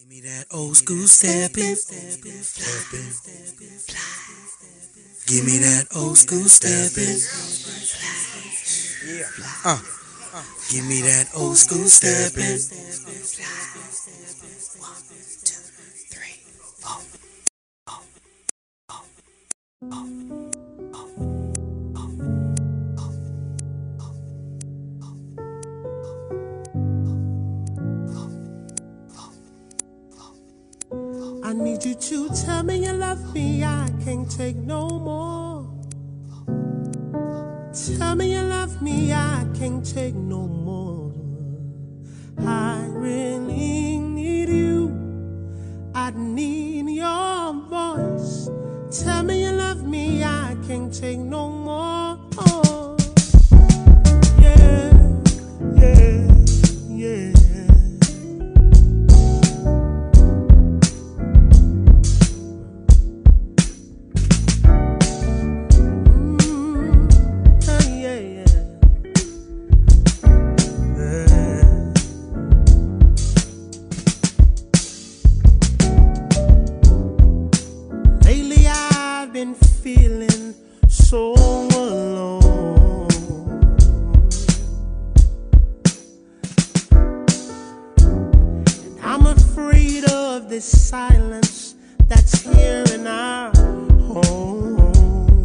Give me that old school steppin', give me that old school steppin', give me that old school steppin'. 1, 2, 3, 4. I need you to tell me you love me, I can't take no more. Tell me you love me, I can't take no more. I really need you, I need your voice. Tell me you love me, I can't take no more. Yeah, yeah, yeah. Feeling so alone, and I'm afraid of this silence that's here in our home.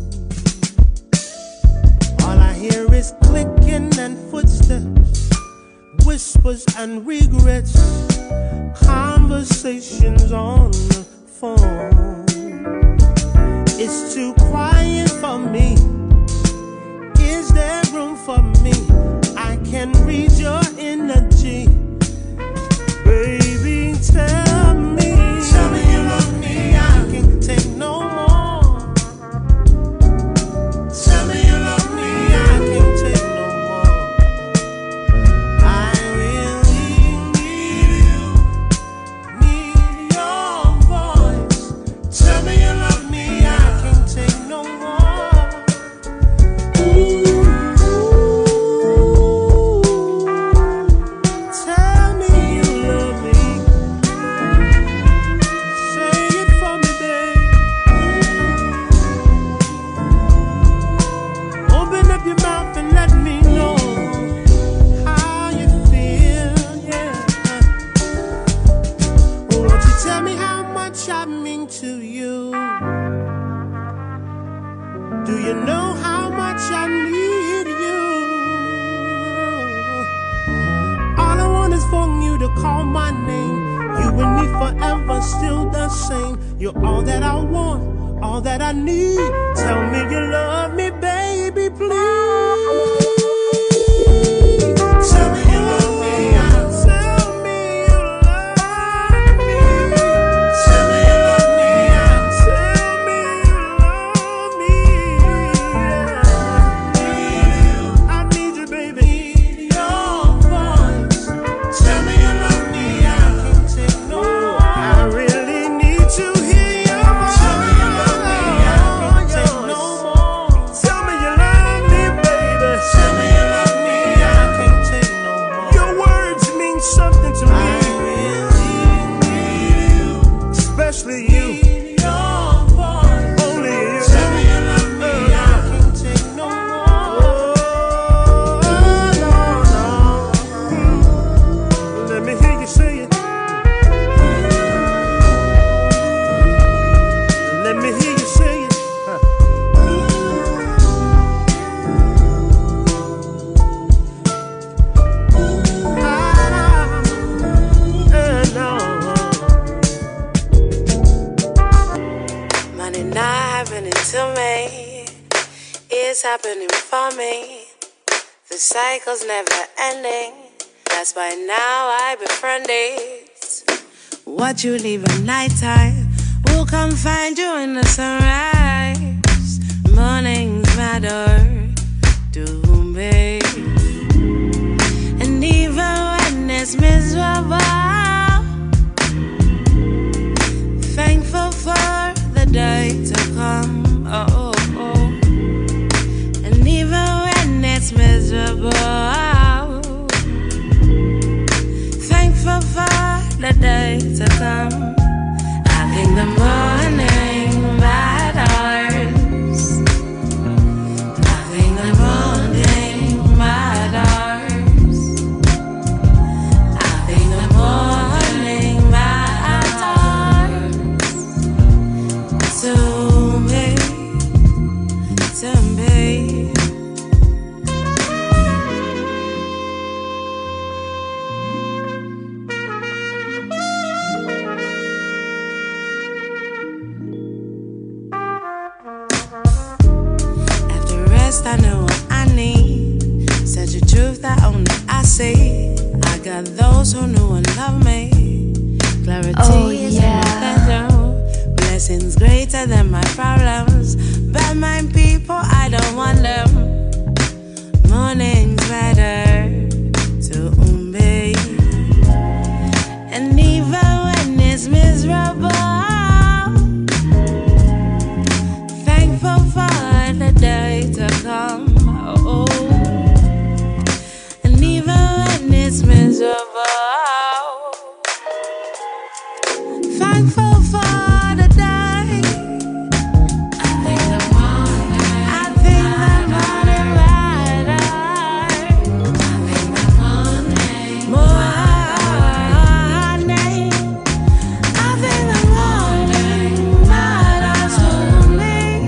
All I hear is clicking and footsteps, whispers and regrets, conversations on the phone. It's too quiet for me. Is there room for me? I can read your energy. Baby, tell me you love me, I can't take no more. Tell me you love me, I can't take no more. I really need your voice. Tell me you love me, take no more. Ooh, tell me you love me. Say it for me, babe. Open up your mouth and let me know how you feel, yeah. Won't you tell me how much I mean to you? Do you know how much I need you? All I want is for you to call my name. You and me forever, still the same. You're all that I want, all that I need. Tell me you love me, baby, please. Tell me you love me, tell me you love me. Tell me you love me, tell me you love me. I need you, baby. Need your voice. Tell me you love me, I can't take no more. I really need to hear your voice. Tell me you love me, I can't take no more. Tell me you love me, baby. Tell me you love me, I can't take no more. Your words mean something to me. I really need you, especially you. Need your voice. Only you. Tell me you love me, I can't take no more. No. Let me hear you say it. Let me hear you say it. Money not happening to me, it's happening for me. The cycle's never ending, that's why now I befriend it. What you leave at nighttime will come find you in the sunrise. Mornings matter to me, and even when it's miserable, thankful for the day to come. And even when it's miserable, thankful for the day truth that only I see. I got those who know and love me. Clarity is in my bedroom. Blessings greater than my problems. Bad mind people, I don't want them. Morning's better to me. And even when it's miserable, thankful for the day to come. Oh, and even when it's miserable, thankful for the day. I think the morning matters. I think the morning I think the morning matters to me.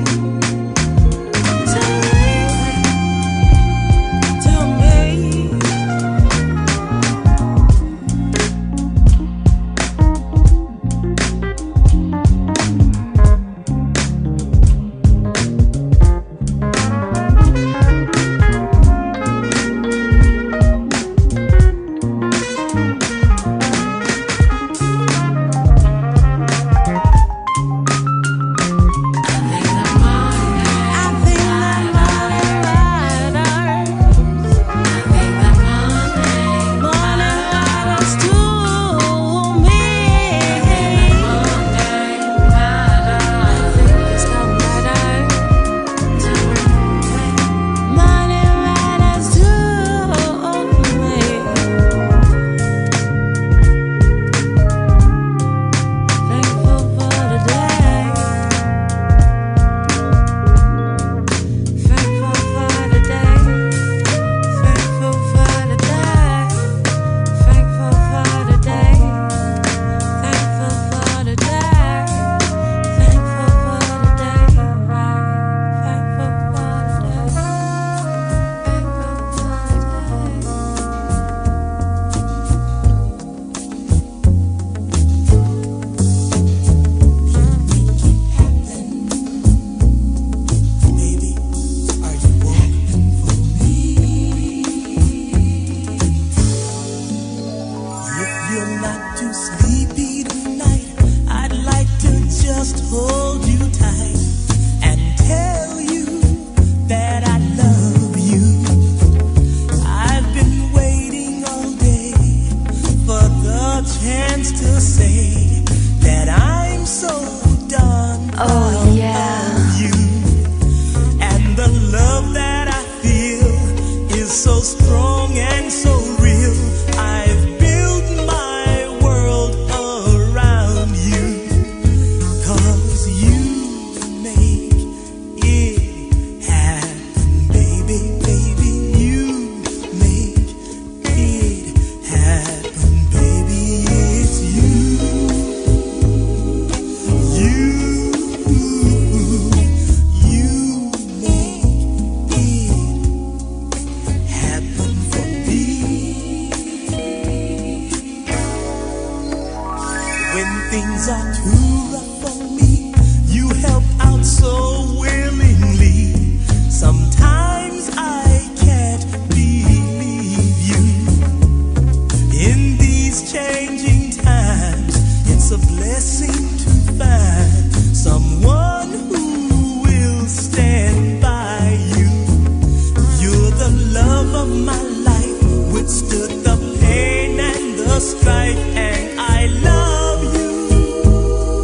Strife, and I love you.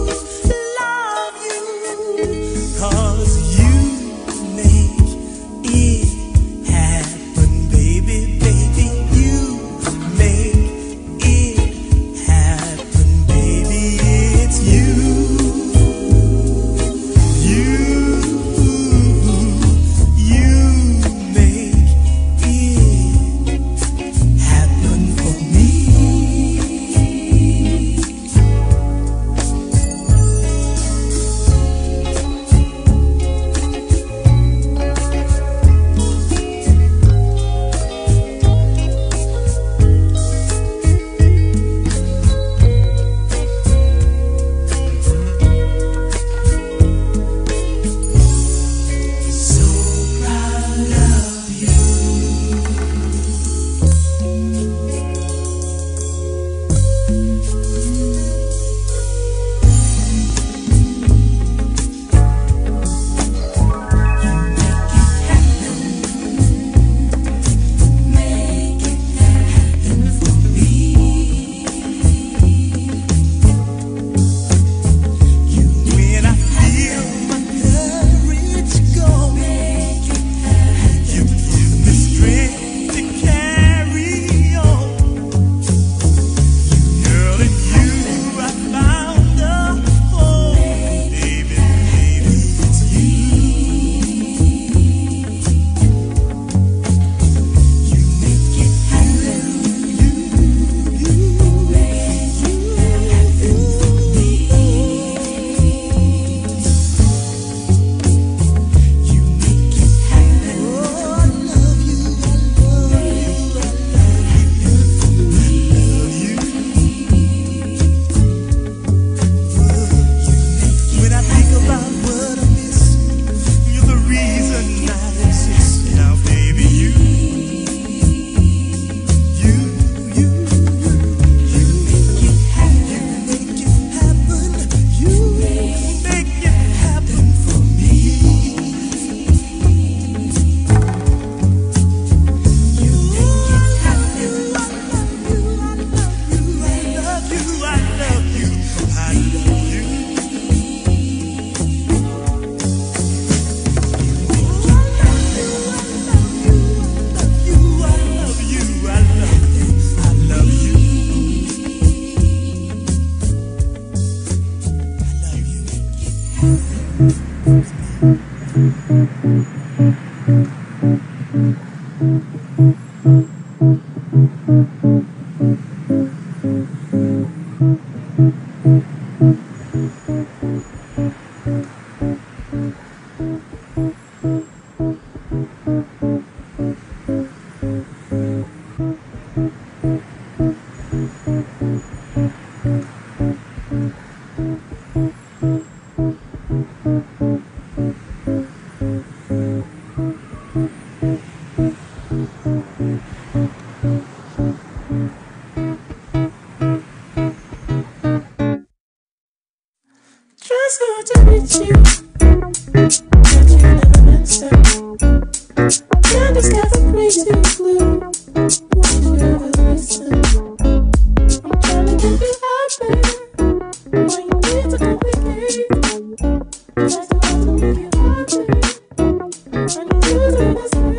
Try so hard to reach you, but you never answer. Can't discover crazy blue. Won't you ever listen? I'm trying to get you happy. Why you need to complicate? Try so hard to make you happy. I need you to understand.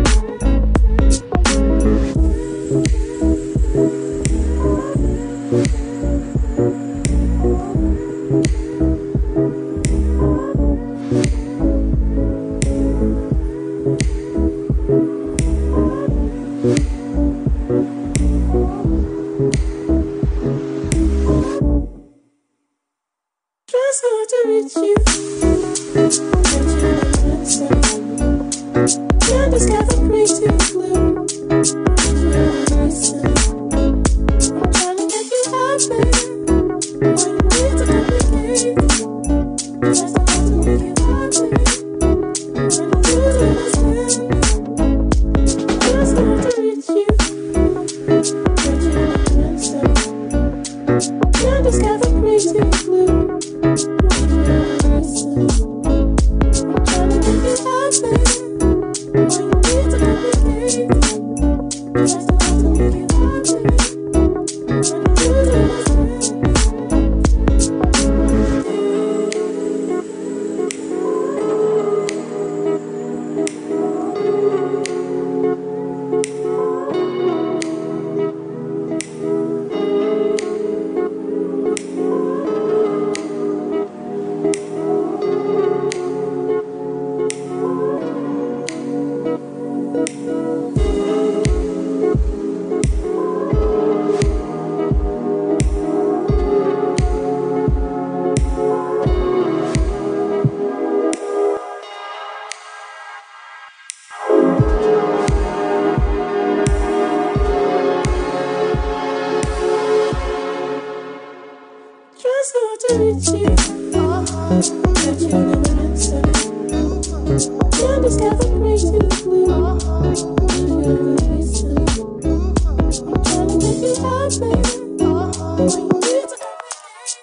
Try so hard to reach you, but you never answer. Can't discover crazy blue. Won't you ever listen? I'm trying to get you happy. Why you need to complicate? Try so hard to make you happy. I need you to understand. Try so hard to reach you, but you never answer. Can't discover crazy blue. Won't you ever listen? I'm trying to make you happy. Why you need to complicate? Try so hard to make you happy. I need you to understand. Try so hard to reach you, but you never answer. Can't discover crazy blue. Won't you ever listen? I'm trying to make you happy. Why you need to complicate?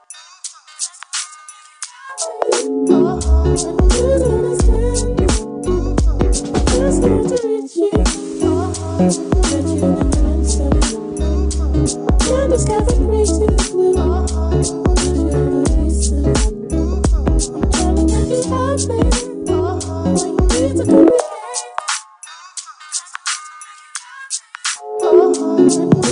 I need you to understand. Try so hard to reach you, but you never answer. Can't discover crazy blue. Won't you ever listen? I'm trying to make you happy. Why you need to complicate? I need you to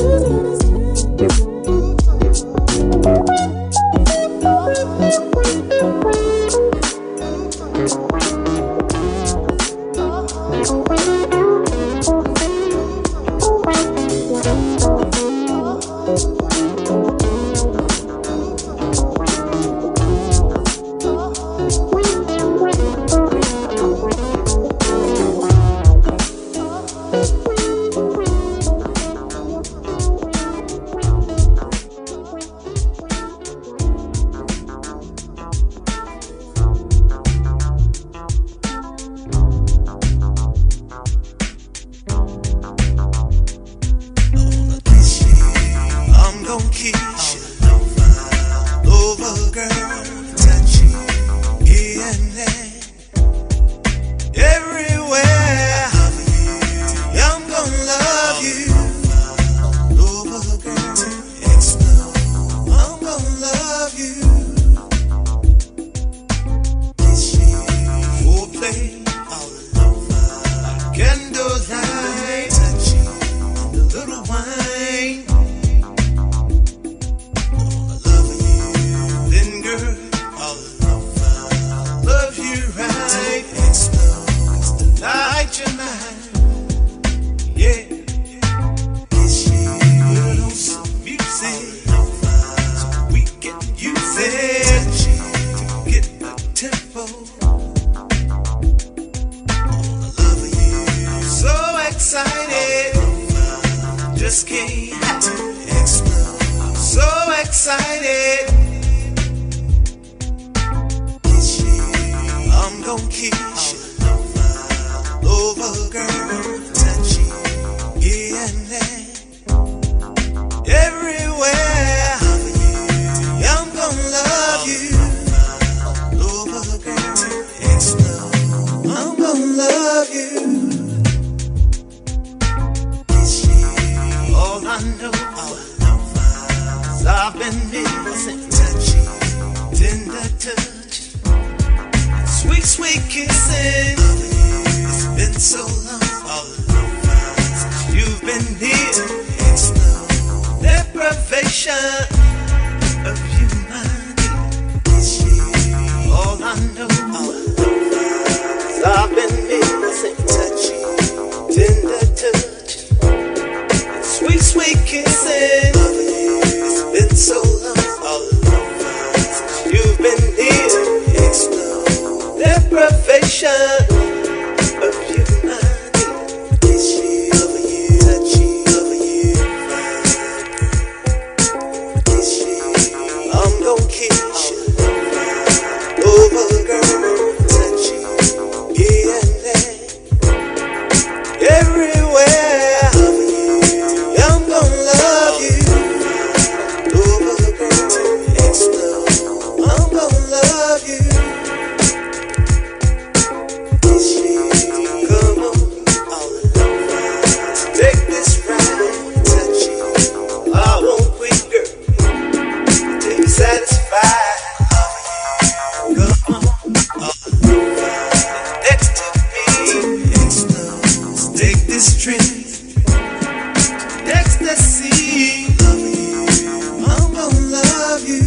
just can't explode. I'm so excited. Kiss you. I'm gonna kiss you all over, girl. Touch you. and there. Everywhere I'm gonna love you. All over the girl, I'm gonna love you. All I know is I've been missing touchy, tender touch, sweet, sweet kissing. It's been so long since you've been here. Deprivation of you, my dear. All I know is I've been missing touchy, tender touch, sweet, sweet kissing. It's been so long since you've been here. Deprivation of you, my dear. Over you, touchy, over you, I'm gon' kiss you. Over, girl, touchy, here and there. Everywhere, I'm gon' love you. Over, girl, I'm gon' love you. Come on, take this ride, touchy. I won't quit, girl, till you're satisfied. Come on, next to me. Let's take this trip to ecstasy. I'm gonna love you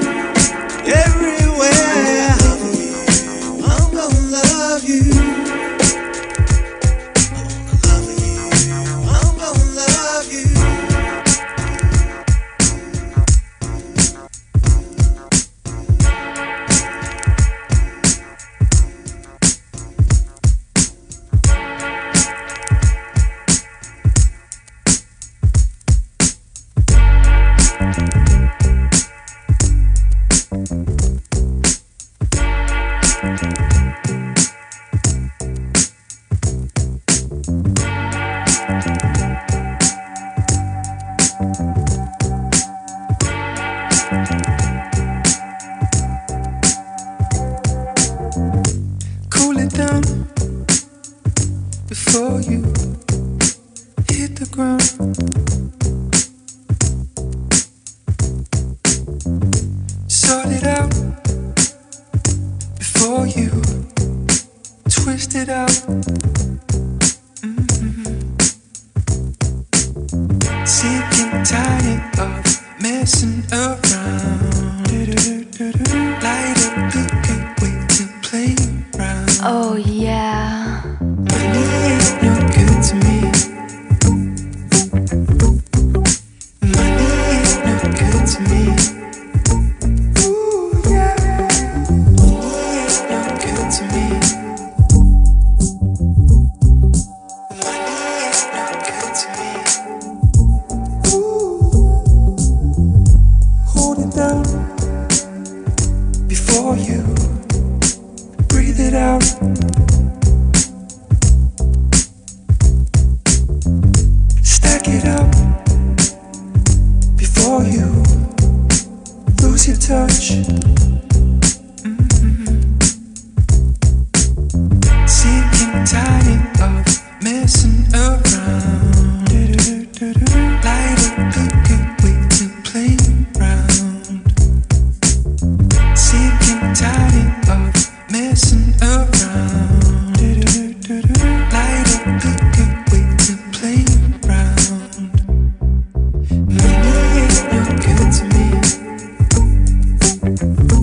everywhere. I'm gonna love you. I'm gonna love you. Cool it down before you hit the ground. Sort it out before you twist it out. Sick and tired of messing around. Light up the good way to play around. Oh yeah. Money ain't no good to me. Money ain't no good to me. Ooh yeah. Money ain't no good to me. Money ain't no good to me. Hold it down before you breathe it out. Stack it up before you lose your touch. Sick and tired of messing around. Light up a good way to play around. Sick and tired of messing around. Light up a good way to play around. Money ain't no good to me.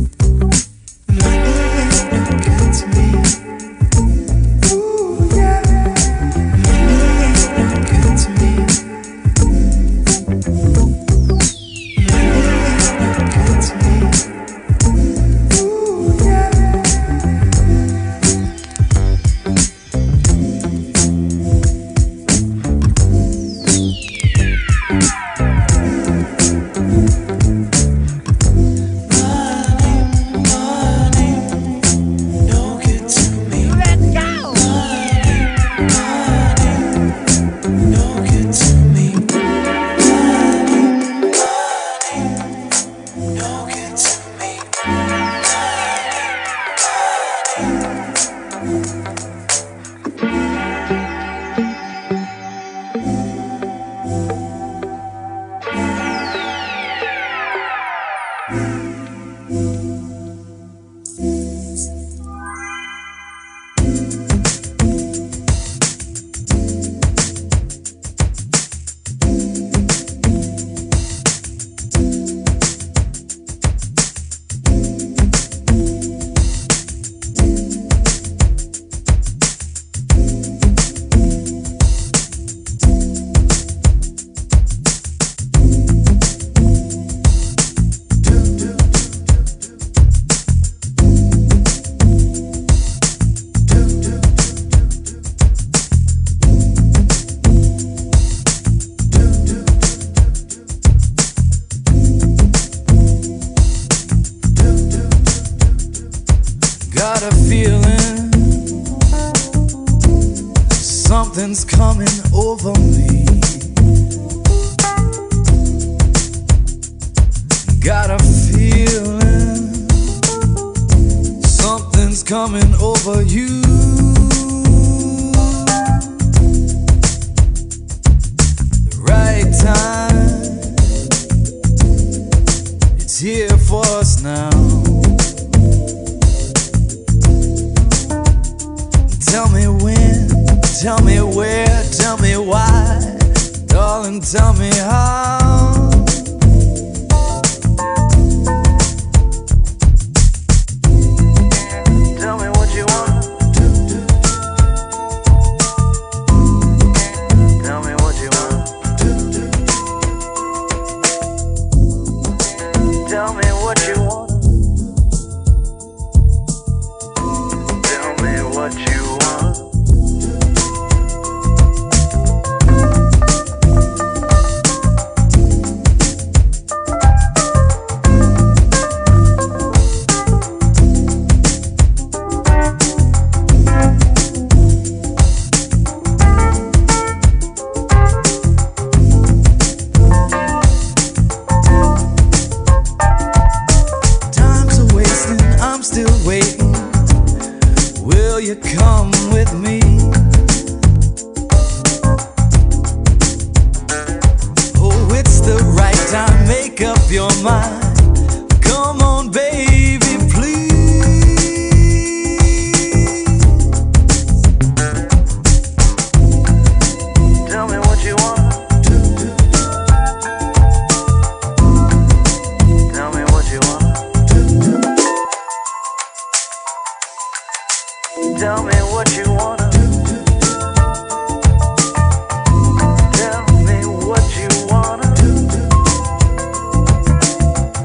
time. It's here for us now. Tell me when, tell me where, tell me why, darling, tell me how. Tell me what you want. Tell me what you want. Tell me what you want. Tell me what you want. I'm still waiting. Will you come with me? Oh, it's the right time. Make up your mind. Come on, baby, please. Tell me what you want. Tell me what you want. Tell me what you wanna. Tell me what you wanna.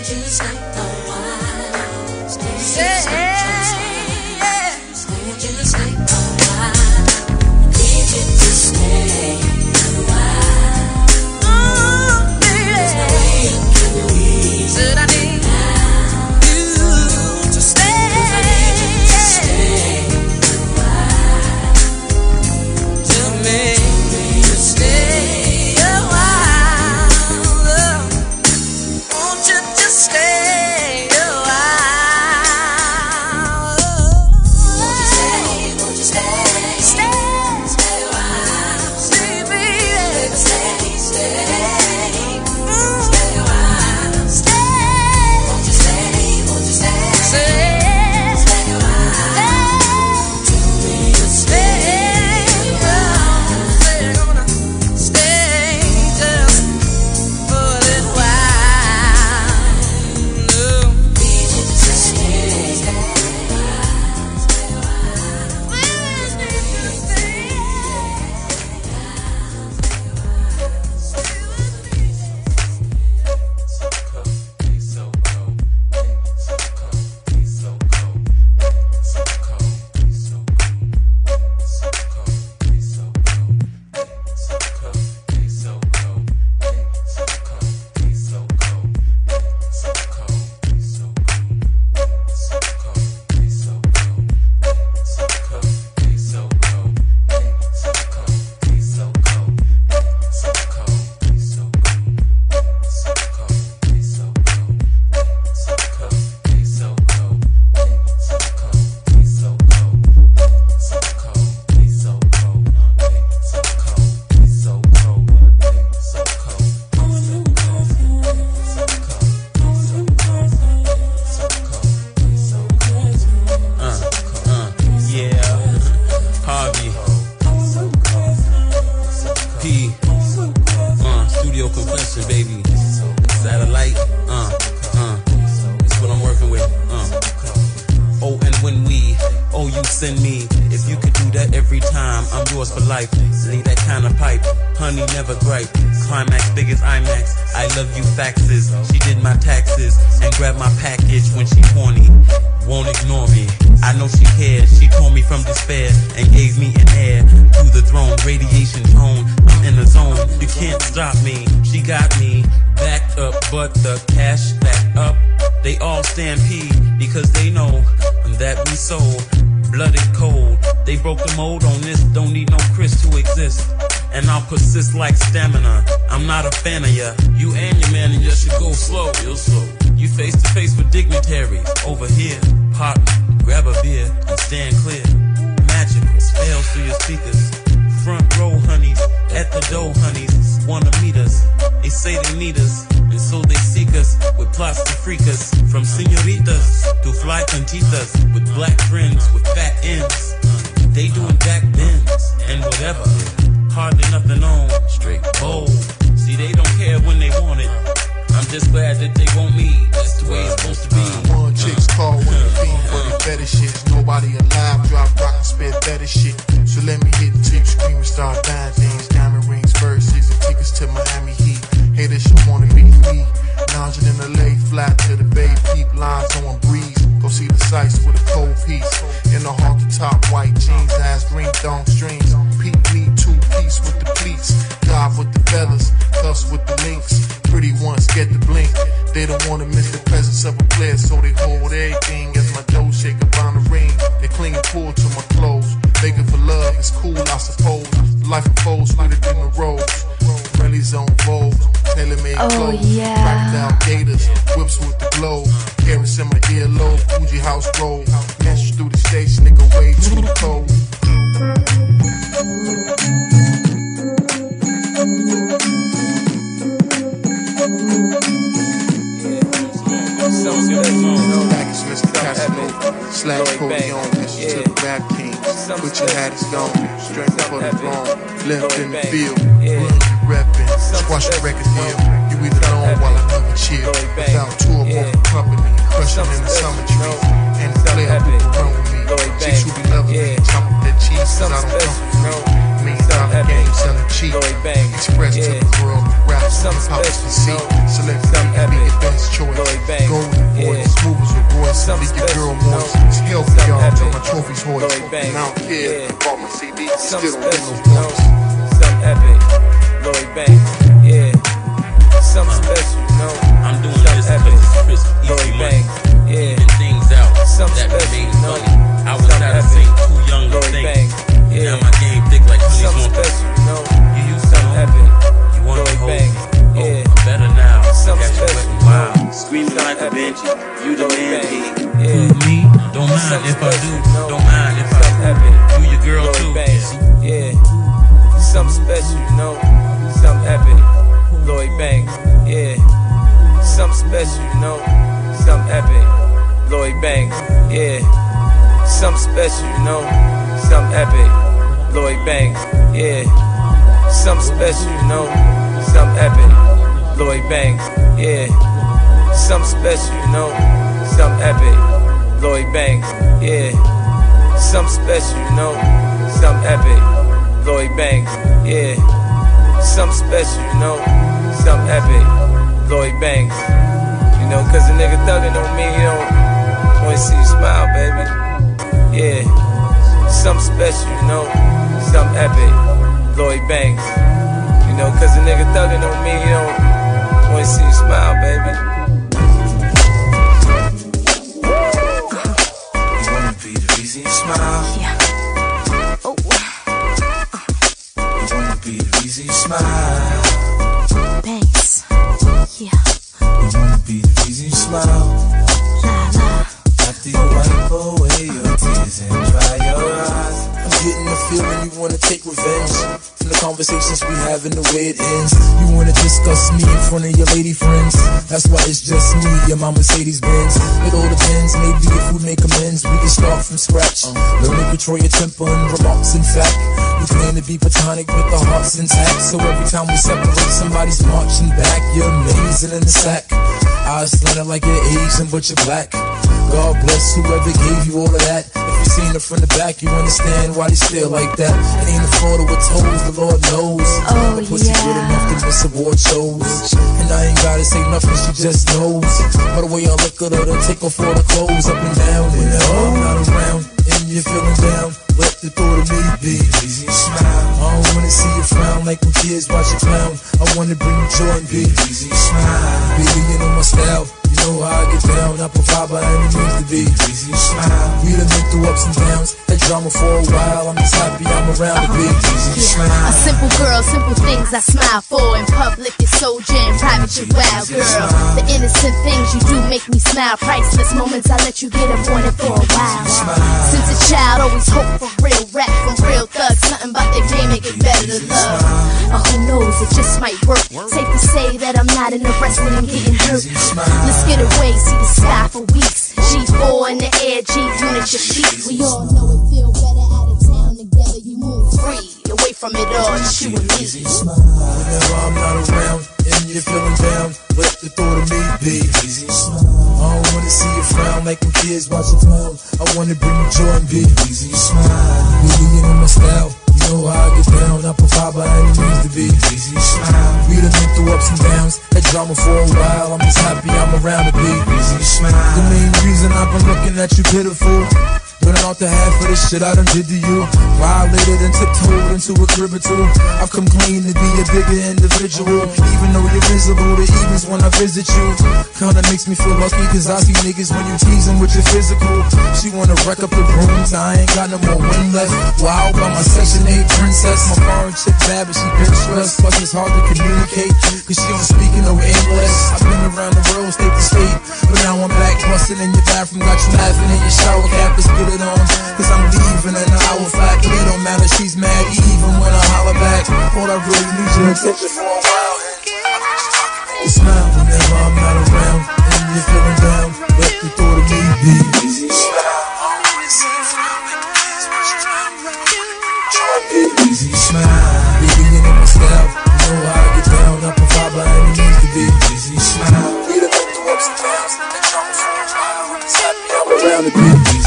Send me, if you could do that every time, I'm yours for life. Leave that kind of pipe, honey, never gripe. Climax, big as IMAX, I love you faxes. She did my taxes and grabbed my package when she horny. Won't ignore me, I know she cares. She tore me from despair and gave me an heir to the throne. Radiation tone, I'm in the zone. You can't stop me, she got me backed up, but the cash backed up. They all stampede because they know that we so blooded cold. They broke the mold on this, don't need no Chris to exist. And I'll persist like stamina, I'm not a fan of ya. You and your man and just should go slow, real slow. You face to face with dignitaries over here. Partner, grab a beer and stand clear. Magical spells through your speakers. Front row honeys, at the door honeys, wanna meet us. They say they need us, and so they seek us with plots to freak us. From senoritas to fly contitas, with black friends with fat ends. They doing back bends and whatever. Hardly nothing on, straight bold. See, they don't care when they want it. I'm just glad that they want me. That's the way it's supposed to be. One chick's call with a fiend for the better shit. Nobody alive, drop rock and spit better shit. So let me hit till you scream and start buying things. Diamond rings, verses, and tickets to Miami Heat. Haters should wanna be me. Lounging in LA, fly to the Bay, peep lines on breeze. Go see the sights with a cold piece. In the heart, the top, white jeans, ass green thong strings. Pete me, two-piece with the pleats. Dive with the feathers, cuffs with the links. Pretty ones get the blink. They don't wanna miss the presence of a player, so they hold everything as my dough shake around the ring. They cling and pull to my clothes. Begging for love is cool, I suppose. Life unfolds sweeter than the rose. Rallies on Vogue, tailor-made clothes. Cracked out gators, whips with the glow. Harris in my earlobe, Fuji house roll. Mesh through the station, nigga way too cold. Package Mr. Casanova, slash Corleone, mission to the rap king. Put your hat is gone, straight for the throne. Left in the field, run reppin', squash the record here. You either alone while I never chill. Without tour, more company, crushing in the summer trees. And the player people run with me. Chicks who be loving me, chop up that cheese, cause I don't come for free. $1 million game selling cheap. Express to the world, rap, hip hop is the seat. Select me, be your best choice. you something still don't special, get no bumps. something epic. Lloyd Banks, yeah. Something special, I'm doing something this epic. because Chris Easy Lloyd Money Banks, yeah. leaving things out Something that special, remain funny. I was something out of epic. sync, too young to Lloyd think. Banks, yeah. Now my game thick like honey's Something on special, You used to something know. epic. You want to Lloyd hold Banks, me. yeah. I'm better now. Something Got you wet special, and wild. Screaming like a banshee, you the man, P. yeah. Me? Don't mind Something if I do. special, Don't mind if I something epic. do. You your girl Lloyd too. Banks, yeah. Something special, something epic. Lloyd Banks, yeah. Something special, something epic. Lloyd Banks, yeah. Something special, something epic. Lloyd Banks, yeah. Something special, something epic. Lloyd Banks, yeah. Something special, something epic. Lloyd Banks, yeah. Something special, something epic. Lloyd Banks, yeah. Something special, something epic. Lloyd Banks, cause a nigga thuggin' on me, he don't wanna see you smile, baby. Yeah. Something special, something epic. Lloyd Banks, cause a nigga thuggin' on me, he don't wanna see you smile, baby. You wanna be the reason you smile. Oh, You wanna be the reason you smile. Banks. Yeah, You wanna be the reason you smile. la la. After you wipe away your tears and dry your eyes. I'm getting the feeling you wanna take revenge from the conversations we have and the way it ends. You wanna discuss me in front of your lady friends. That's why it's just me and my Mercedes Benz. It all depends, maybe if we make amends, we can start from scratch. Learn to control your temper and remarks. In fact, we claim to be platonic with the hearts intact. So every time we separate, somebody's marching back. You're amazing in the sack. Eyes slanted like you're Asian, but you're black. God bless whoever gave you all of that. If you seen it from the back, you understand why they still like that. It ain't a photo with toes, the Lord knows. Oh, The pussy good enough to miss award shows. And I ain't gotta say nothing, she just knows. By the way I look at her, to take off all the clothes up and down. Whenever I'm not around and you're feeling down, let the thought of me be easy and smile. I don't wanna see you frown like when kids watch you clown. I wanna bring you joy and be easy and smile. Baby, you know my style. You know how I get down, I provide by any means to be easy and smile. We done been through ups and downs, had drama for a while. I'm just happy I'm around to be easy and smile. A simple girl, simple things I smile for. In public, it's so jam, private, you're wild, girl. The innocent things you do make me smile. Priceless moments, I let you get up on it for a while. Since a child, always hope for real rap from real thugs. Nothing but their game make it better to love. Who knows, it just might work. Safe to say that I'm not interested in getting hurt. Let's get away, see the sky for weeks. G4 in the air, G unit your feet. We all know it feel better out of town together. You move free, away from it all, just you and me. Whenever I'm not around and you're feeling down, let the thought of me be easy and smile. I don't wanna see you frown like when kids watch you clown. I wanna bring you joy and be easy and smile. Baby, you know my style. You know how I get down, I provide by any means to be easy and smile. We done been through ups and downs, had drama for a while. I'm just happy I'm around to be easy and smile. The main reason I've been looking at you pitiful, running off the half of the shit I done did to you. Violated and tiptoed into a crib or two. I've come clean to be a bigger individual. Even though you're visible, the evenings when I visit you kinda makes me feel lucky, cause I see niggas when you tease them with your physical. She wanna wreck up the rooms, I ain't got no more wind left. Wow, by my Section 8 princess. My foreign chick bad, but she been stressed. Plus it's hard to communicate, cause she don't speak in no English. I've been around the world, state to state, but now I'm back busting in your bathroom. Got you laughing in your shower cap, let's put it on, cause I'm leaving in an hour flat. It don't matter, she's mad even when I holler back. All I really need your attention for a while. You smile whenever I'm not around and you're feeling down. Let the thought of me be easy and smile. I wanna see you frown like the kids watch you clown. Try to be easy and smile. Baby, you know my style. You know how I get down. I provide by any means to be easy and smile. We done been through ups and downs, and drama for a while. I'm just happy I'm around to be